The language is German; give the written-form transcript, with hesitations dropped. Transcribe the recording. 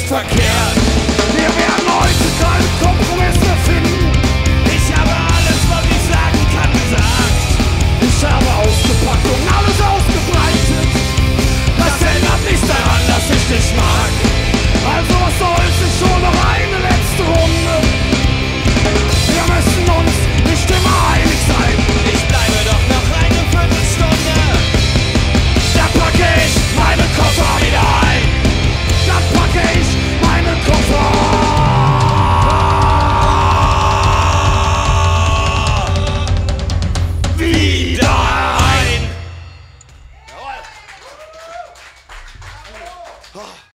verkehrt. Wir werden heute keine Kompromisse finden. Ich habe alles, was ich sagen kann, gesagt. Ich habe ausgepackt und alles ausgebreitet. Das ändert nichts daran, dass ich dich mag. Also was soll's, ich schon noch eine letzte Runde. Wir müssen uns nicht immer einig sein. Ich bleibe doch noch eine Viertelstunde. Da packe ich meine Koffer wieder ein. Da packe ich meine Koffer. Wieder ein.